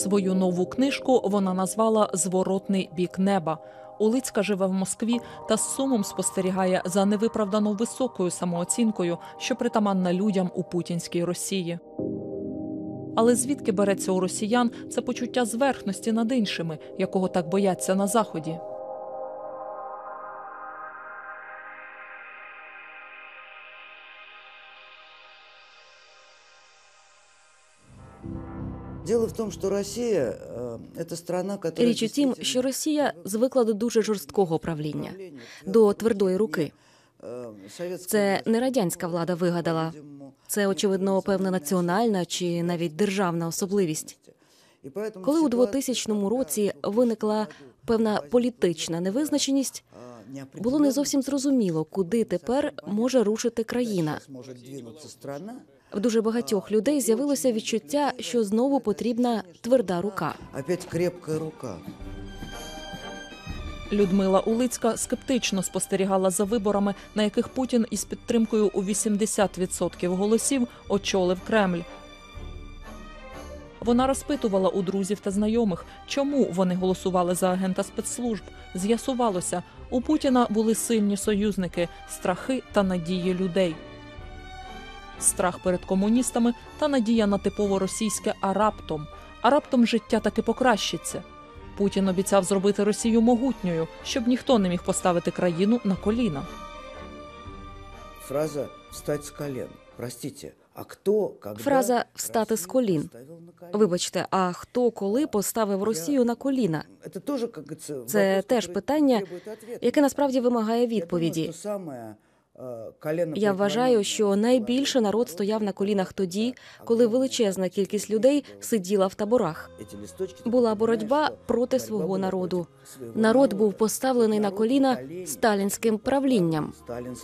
Свою нову книжку вона назвала «Зворотний бік неба». Улицька живе в Москві та з сумом спостерігає за невиправдано високою самооцінкою, що притаманна людям у путінській Росії. Але звідки береться у росіян це почуття зверхності над іншими, якого так бояться на Заході? Річ у тім, що Росія звикла до дуже жорсткого правління, до твердої руки. Це не радянська влада вигадала. Це, очевидно, певна національна чи навіть державна особливість. Коли у 2000 році виникла певна політична невизначеність, було не зовсім зрозуміло, куди тепер може рушити країна. В дуже багатьох людей з'явилося відчуття, що знову потрібна тверда рука. Людмила Улицька скептично спостерігала за виборами, на яких Путін із підтримкою у 80% голосів очолив Кремль. Вона розпитувала у друзів та знайомих, чому вони голосували за агента спецслужб. З'ясувалося, у Путіна були сильні союзники, страхи та надії людей. Страх перед комуністами та надія на типово російське «а раптом». А раптом життя таки покращиться. Путін обіцяв зробити Росію могутньою, щоб ніхто не міг поставити країну на коліна. Фраза «встать з колін». Фраза «встати з колін». Вибачте, а хто коли поставив Росію на коліна? Це теж питання, яке насправді вимагає відповіді. Я вважаю, що найбільше народ стояв на колінах тоді, коли величезна кількість людей сиділа в таборах. Була боротьба проти свого народу. Народ був поставлений на коліна сталінським правлінням.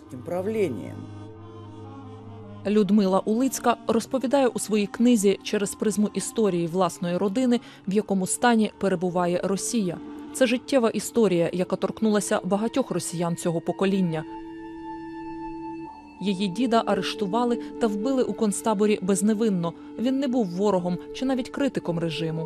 Людмила Улицька розповідає у своїй книзі через призму історії власної родини, в якому стані перебуває Росія. Це життєва історія, яка торкнулася багатьох росіян цього покоління. Її діда арештували та вбили у концтаборі безневинно. Він не був ворогом чи навіть критиком режиму.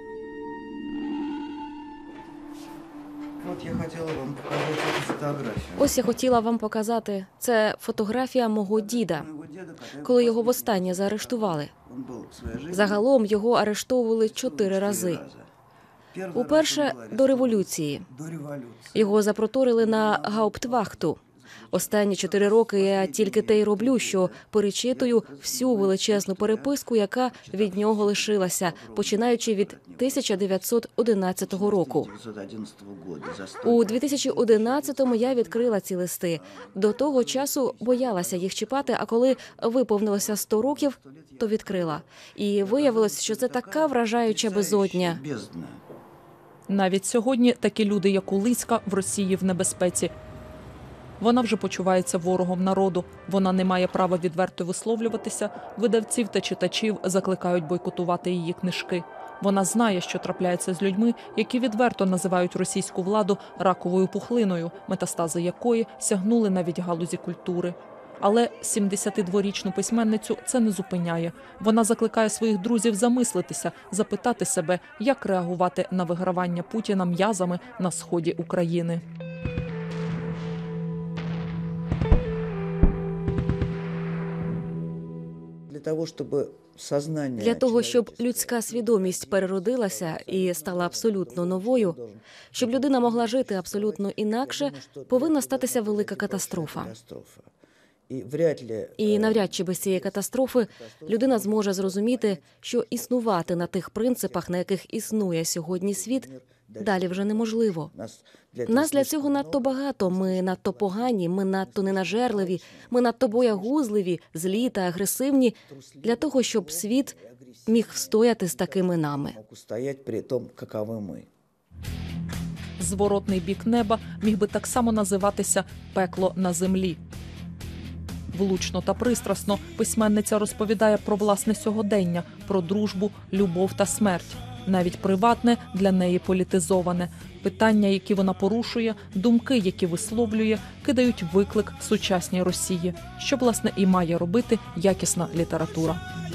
Ось я хотіла вам показати. Це фотографія мого діда, коли його востаннє заарештували. Загалом його арештовували 4 рази. Уперше до революції. Його запроторили на гауптвахту. Останні 4 роки я тільки те й роблю, що перечитую всю величезну переписку, яка від нього лишилася, починаючи від 1911 року. У 2011-му я відкрила ці листи. До того часу боялася їх чіпати, а коли виповнилося 100 років, то відкрила. І виявилось, що це така вражаюча безодня. Навіть сьогодні такі люди, як Улицька, в Росії в небезпеці. Вона вже почувається ворогом народу. Вона не має права відверто висловлюватися. Видавців та читачів закликають бойкотувати її книжки. Вона знає, що трапляється з людьми, які відверто називають російську владу раковою пухлиною, метастази якої сягнули навіть галузі культури. Але 72-річну письменницю це не зупиняє. Вона закликає своїх друзів замислитися, запитати себе, як реагувати на вигравання Путіна м'язами на сході України. Для того, щоб людська свідомість переродилася і стала абсолютно новою, щоб людина могла жити абсолютно інакше, повинна статися велика катастрофа. І навряд чи без цієї катастрофи людина зможе зрозуміти, що існувати на тих принципах, на яких існує сьогодні світ, далі вже неможливо. Нас для цього надто багато, ми надто погані, ми надто ненажерливі, ми надто боягузливі, злі та агресивні для того, щоб світ міг встояти з такими нами. Зворотний бік неба міг би так само називатися «Пекло на землі». Влучно та пристрасно письменниця розповідає про власне сьогодення, про дружбу, любов та смерть. Навіть приватне для неї політизоване. Питання, які вона порушує, думки, які висловлює, кидають виклик сучасній Росії, що, власне, і має робити якісна література.